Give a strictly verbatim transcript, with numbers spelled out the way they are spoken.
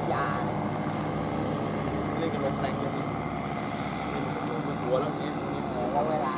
ยาเล่นกันลมแรงเลยนี่นี่มันหัวแล้วอย่างเงี้ยแล้วเวลา